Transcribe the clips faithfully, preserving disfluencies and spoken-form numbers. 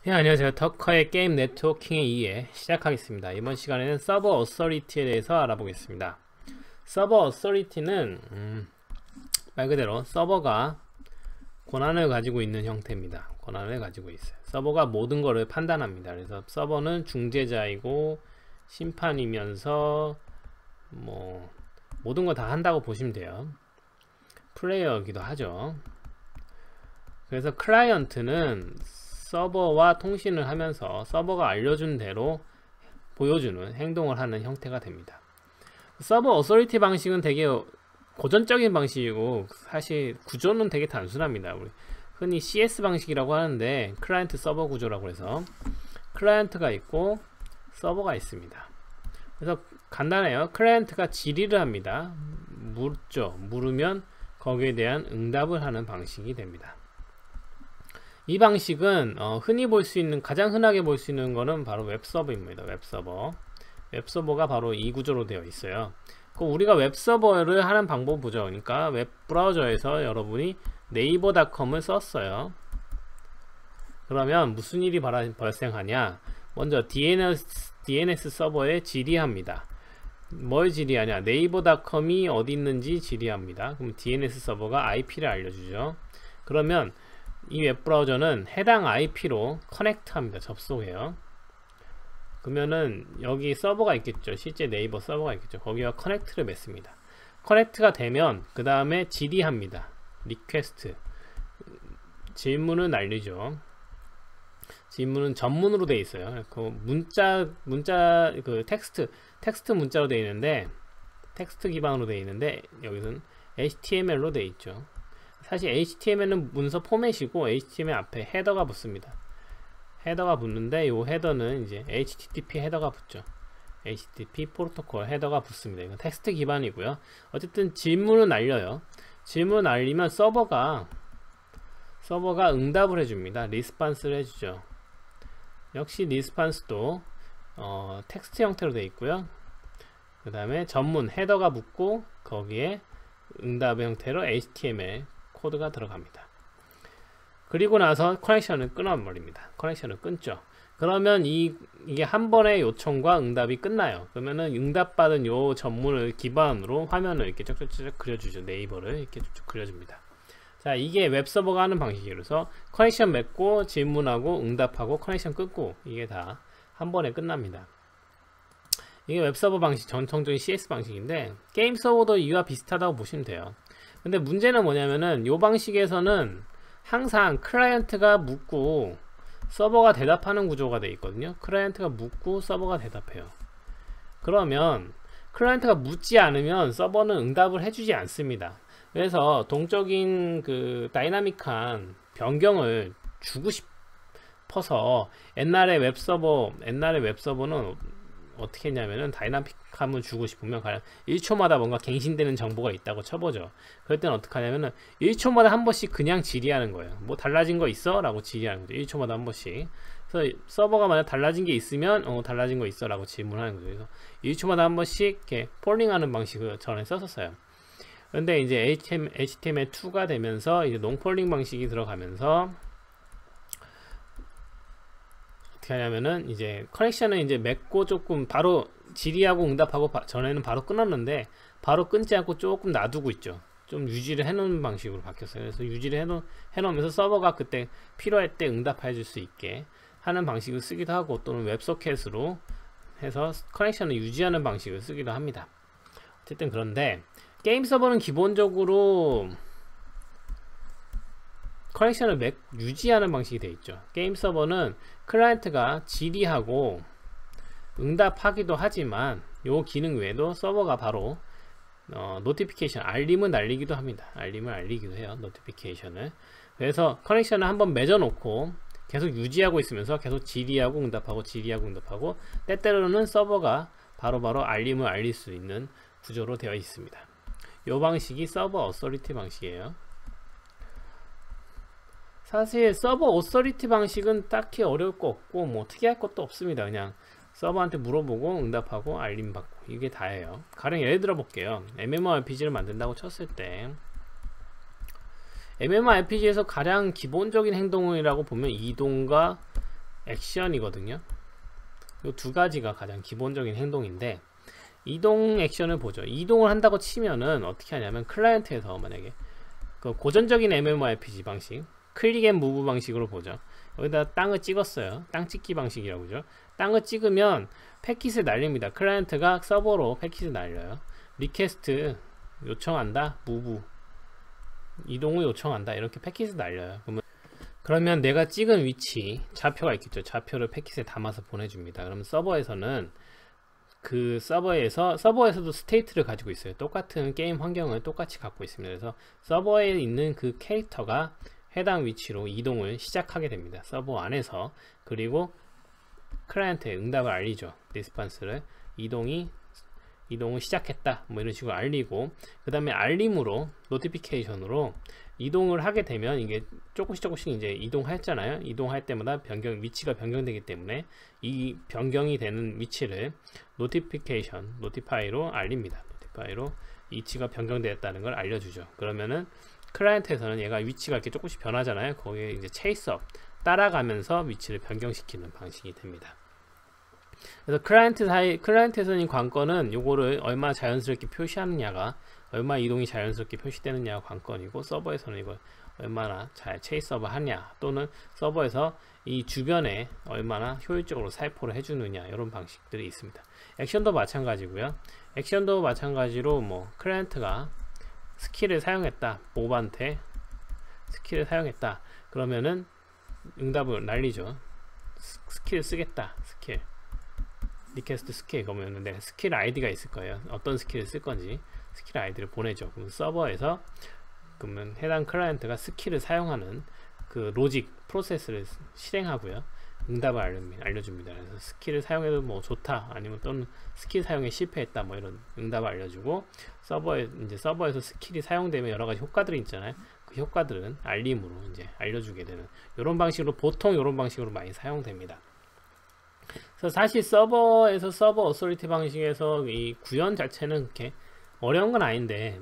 네, 안녕하세요. 덕커의 게임 네트워킹의 이 회 시작하겠습니다. 이번 시간에는 서버 어서리티에 대해서 알아보겠습니다. 서버 어서리티는 음, 말 그대로 서버가 권한을 가지고 있는 형태입니다. 권한을 가지고 있어요. 서버가 모든 것을 판단합니다. 그래서 서버는 중재자이고 심판이면서 뭐 모든 거 다 한다고 보시면 돼요. 플레이어이기도 하죠. 그래서 클라이언트는 서버와 통신을 하면서 서버가 알려준 대로 보여주는 행동을 하는 형태가 됩니다. 서버 어서리티 방식은 되게 고전적인 방식이고 사실 구조는 되게 단순합니다. 우리 흔히 씨에스 방식이라고 하는데 클라이언트 서버 구조라고 해서 클라이언트가 있고 서버가 있습니다. 그래서 간단해요. 클라이언트가 질의를 합니다. 묻죠. 물으면 거기에 대한 응답을 하는 방식이 됩니다. 이 방식은 어, 흔히 볼 수 있는 가장 흔하게 볼 수 있는 거는 바로 웹서버입니다. 웹서버 웹서버가 바로 이 구조로 되어 있어요. 우리가 웹서버를 하는 방법 보죠. 그러니까 웹브라우저에서 여러분이 네이버 닷컴을 썼어요. 그러면 무슨 일이 발생하냐, 먼저 디엔에스, 디엔에스 서버에 질의합니다. 뭘 질의하냐, 네이버 닷컴이 어디 있는지 질의합니다. 그럼 디엔에스 서버가 아이피를 알려주죠. 그러면 이 웹브라우저는 해당 아이피로 커넥트 합니다. 접속해요. 그러면은 여기 서버가 있겠죠. 실제 네이버 서버가 있겠죠. 거기와 커넥트를 맺습니다. 커넥트가 되면 그 다음에 질의합니다. 리퀘스트, 질문을 날리죠. 질문은 전문으로 되어 있어요. 그 문자 문자 그 텍스트 텍스트 문자로 되어 있는데 텍스트 기반으로 되어 있는데 여기서는 에이치티엠엘로 되어 있죠. 사실 에이치티엠엘은 문서 포맷이고 에이치티엠엘 앞에 헤더가 붙습니다. 헤더가 붙는데 이 헤더는 이제 에이치티티피 헤더가 붙죠. 에이치티티피 프로토콜 헤더가 붙습니다. 이건 텍스트 기반이고요. 어쨌든 질문을 날려요. 질문을 날리면 서버가 서버가 응답을 해줍니다. 리스판스를 해주죠. 역시 리스판스도 어, 텍스트 형태로 되어 있고요. 그 다음에 전문 헤더가 붙고 거기에 응답의 형태로 에이치티엠엘 코드가 들어갑니다. 그리고 나서 커넥션을 끊어버립니다. 커넥션을 끊죠. 그러면 이, 이게 한 번의 요청과 응답이 끝나요. 그러면은 응답받은 요 전문을 기반으로 화면을 이렇게 쩍쩍쩍 그려주죠. 네이버를 이렇게 쭉쭉 그려줍니다. 자, 이게 웹서버가 하는 방식이에요. 그래서 커넥션 맺고 질문하고 응답하고 커넥션 끊고 이게 다 한 번에 끝납니다. 이게 웹서버 방식, 전통적인 씨에스 방식인데 게임 서버도 이와 비슷하다고 보시면 돼요. 근데 문제는 뭐냐면은 이 방식에서는 항상 클라이언트가 묻고 서버가 대답하는 구조가 되어 있거든요. 클라이언트가 묻고 서버가 대답해요. 그러면 클라이언트가 묻지 않으면 서버는 응답을 해주지 않습니다. 그래서 동적인 그 다이나믹한 변경을 주고 싶어서 옛날에 웹서버 옛날에 웹서버는 어떻게 했냐면은 다이나믹함을 주고 싶으면 가령 일 초마다 뭔가 갱신되는 정보가 있다고 쳐보죠. 그럴 때는 어떻게 하냐면은 일 초마다 한 번씩 그냥 질의하는 거예요. 뭐 달라진 거 있어? 라고 질의하는 거죠. 일 초마다 한 번씩. 그래서 서버가 만약 달라진 게 있으면 어 달라진 거 있어? 라고 질문하는 거죠. 그래서 일 초마다 한 번씩 이렇게 폴링하는 방식을 전에 썼었어요. 근데 이제 에이치티엠엘 투가 되면서 이제 농폴링 방식이 들어가면서 어떻게 하냐면은 이제 커넥션을 이제 맺고 조금 바로 질의하고 응답하고 바, 전에는 바로 끊었는데 바로 끊지 않고 조금 놔두고 있죠. 좀 유지를 해놓는 방식으로 바뀌었어요. 그래서 유지를 해놓, 해놓으면서 서버가 그때 필요할 때 응답해 줄 수 있게 하는 방식을 쓰기도 하고 또는 웹소켓으로 해서 커넥션을 유지하는 방식을 쓰기도 합니다. 어쨌든 그런데 게임 서버는 기본적으로 커넥션을 맥, 유지하는 방식이 되어 있죠. 게임 서버는 클라이언트가 질의하고 응답하기도 하지만 요 기능 외에도 서버가 바로 어, 노티피케이션, 알림을 날리기도 합니다. 알림을 알리기도 해요. 노티피케이션을. 그래서 커넥션을 한번 맺어 놓고 계속 유지하고 있으면서 계속 질의하고 응답하고 질의하고 응답하고 때때로는 서버가 바로바로 바로 알림을 알릴 수 있는 구조로 되어 있습니다. 요 방식이 서버 어서리티 방식이에요. 사실 서버 오서리티 방식은 딱히 어려울 거 없고 뭐 특이할 것도 없습니다. 그냥 서버한테 물어보고 응답하고 알림 받고 이게 다예요. 가령 예를 들어 볼게요. 엠엠오알피지를 만든다고 쳤을 때 엠엠오알피지에서 가장 기본적인 행동이라고 보면 이동과 액션이거든요. 이 두 가지가 가장 기본적인 행동인데, 이동 액션을 보죠. 이동을 한다고 치면은 어떻게 하냐면, 클라이언트에서 만약에 그 고전적인 엠엠오알피지 방식, 클릭 앤 무브 방식으로 보죠. 여기다 땅을 찍었어요. 땅 찍기 방식이라고 그죠. 땅을 찍으면 패킷을 날립니다. 클라이언트가 서버로 패킷을 날려요. 리퀘스트 요청한다, 무브 이동을 요청한다, 이렇게 패킷을 날려요. 그러면 그러면 내가 찍은 위치 좌표가 있겠죠. 좌표를 패킷에 담아서 보내줍니다. 그러면 서버에서는 그 서버에서 서버에서도 스테이트를 가지고 있어요. 똑같은 게임 환경을 똑같이 갖고 있습니다. 그래서 서버에 있는 그 캐릭터가 해당 위치로 이동을 시작하게 됩니다. 서버 안에서. 그리고 클라이언트에 응답을 알리죠. 리스폰스를 이동이 이동을 시작했다, 뭐 이런 식으로 알리고, 그 다음에 알림으로, 노티피케이션으로 이동을 하게 되면 이게 조금씩 조금씩 이제 이동했잖아요. 이동할 때마다 변경, 위치가 변경되기 때문에 이 변경이 되는 위치를 노티피케이션, 노티파이로 알립니다. 노티파이로 위치가 변경되었다는 걸 알려주죠. 그러면은 클라이언트에서는 얘가 위치가 이렇게 조금씩 변하잖아요. 거기에 이제 체이스업, 따라가면서 위치를 변경시키는 방식이 됩니다. 그래서 클라이언트 사이, 클라이언트에서는 관건은 요거를 얼마나 자연스럽게 표시하느냐가, 얼마나 이동이 자연스럽게 표시되느냐가 관건이고, 서버에서는 이걸 얼마나 잘 체이스업을 하냐, 또는 서버에서 이 주변에 얼마나 효율적으로 살포를 해주느냐, 이런 방식들이 있습니다. 액션도 마찬가지고요. 액션도 마찬가지로 뭐 클라이언트가 스킬을 사용했다, 몹한테 스킬을 사용했다, 그러면은 응답을 날리죠. 스킬 쓰겠다, 스킬 리퀘스트 스킬. 그러면 내 스킬 아이디가 있을 거예요. 어떤 스킬을 쓸 건지 스킬 아이디를 보내죠. 그럼 서버에서 그러면 해당 클라이언트가 스킬을 사용하는 그 로직 프로세스를 실행하고요. 응답을 알려줍니다. 그래서 스킬을 사용해도 뭐 좋다, 아니면 또는 스킬 사용에 실패했다, 뭐 이런 응답을 알려주고, 서버에 이제 서버에서 스킬이 사용되면 여러 가지 효과들이 있잖아요. 그 효과들은 알림으로 이제 알려주게 되는, 이런 방식으로, 보통 이런 방식으로 많이 사용됩니다. 그래서 사실 서버에서 서버 어소리티 방식에서 이 구현 자체는 그렇게 어려운 건 아닌데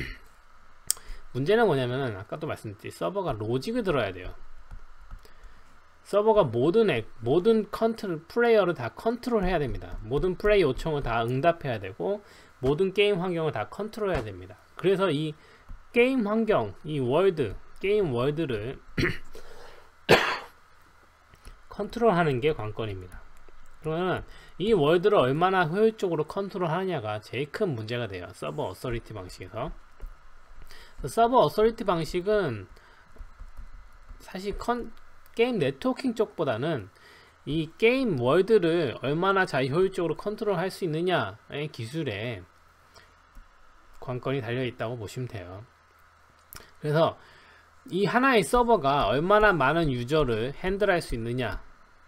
문제는 뭐냐면, 아까도 말씀드렸듯이 서버가 로직을 들어야 돼요. 서버가 모든 앱, 모든 컨트롤, 플레이어를 다 컨트롤 해야 됩니다. 모든 플레이 요청을 다 응답해야 되고, 모든 게임 환경을 다 컨트롤 해야 됩니다. 그래서 이 게임 환경, 이 월드, 게임 월드를 컨트롤 하는 게 관건입니다. 그러면 이 월드를 얼마나 효율적으로 컨트롤 하느냐가 제일 큰 문제가 돼요. 서버 어소리티 방식에서. 서버 어소리티 방식은 사실 컨, 게임 네트워킹 쪽보다는 이 게임 월드를 얼마나 잘 효율적으로 컨트롤 할 수 있느냐의 기술에 관건이 달려 있다고 보시면 돼요. 그래서 이 하나의 서버가 얼마나 많은 유저를 핸들할 수 있느냐,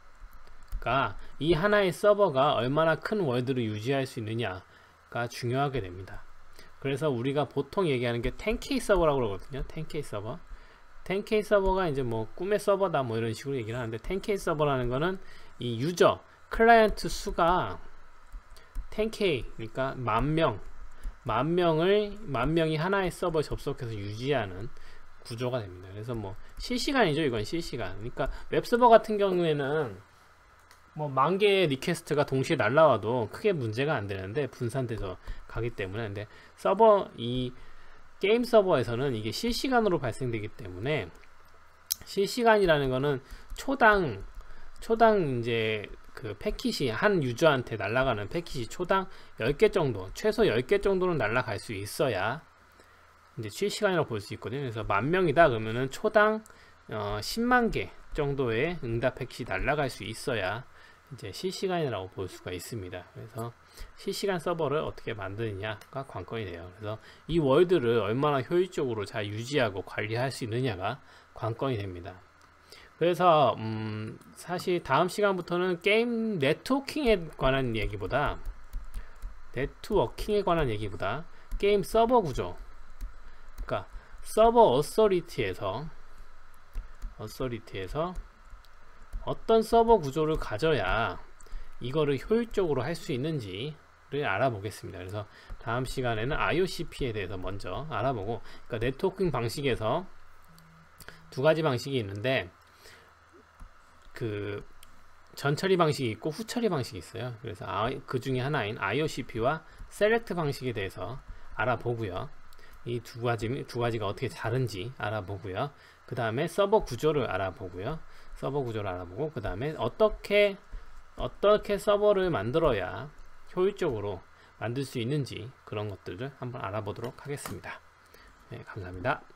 이 하나의 서버가 얼마나 큰 월드를 유지할 수 있느냐가 중요하게 됩니다. 그래서 우리가 보통 얘기하는 게 텐 케이 서버라고 그러거든요. 텐 케이 서버. 텐 케이 서버가 이제 뭐 꿈의 서버다, 뭐 이런 식으로 얘기를 하는데, 텐 케이 서버라는 거는 이 유저, 클라이언트 수가 텐 케이, 그러니까 만 명, 만 명을, 만 명이 하나의 서버에 접속해서 유지하는 구조가 됩니다. 그래서 뭐 실시간이죠. 이건 실시간. 그러니까 웹서버 같은 경우에는 뭐 만 개의 리퀘스트가 동시에 날라와도 크게 문제가 안 되는데, 분산돼서 가기 때문에. 근데 서버, 이 게임 서버에서는 이게 실시간으로 발생되기 때문에, 실시간이라는 거는 초당 초당 이제 그 패킷이 한 유저한테 날아가는 패킷이 초당 열 개 정도, 최소 열 개 정도는 날아갈 수 있어야 이제 실시간이라고 볼 수 있거든요. 그래서 만 명이다 그러면은 초당 어, 십만 개 정도의 응답 패킷이 날아갈 수 있어야 이제 실시간이라고 볼 수가 있습니다. 그래서 실시간 서버를 어떻게 만드느냐가 관건이 돼요. 그래서 이 월드를 얼마나 효율적으로 잘 유지하고 관리할 수 있느냐가 관건이 됩니다. 그래서 음 사실 다음 시간부터는 게임 네트워킹에 관한 얘기보다 네트워킹에 관한 얘기보다 게임 서버 구조, 그러니까 서버 어소리티에서 어소리티에서 어떤 서버 구조를 가져야 이거를 효율적으로 할 수 있는지를 알아보겠습니다. 그래서 다음 시간에는 아이 오 씨 피에 대해서 먼저 알아보고, 그러니까 네트워킹 방식에서 두 가지 방식이 있는데, 그 전 처리 방식이 있고 후 처리 방식이 있어요. 그래서 그 중에 하나인 아이오씨피와 셀렉트 방식에 대해서 알아보고요. 이 두 가지, 두 가지가 어떻게 다른지 알아보고요. 그 다음에 서버 구조를 알아보고요. 서버 구조를 알아보고 그 다음에 어떻게 어떻게 서버를 만들어야 효율적으로 만들 수 있는지 그런 것들을 한번 알아보도록 하겠습니다. 네, 감사합니다.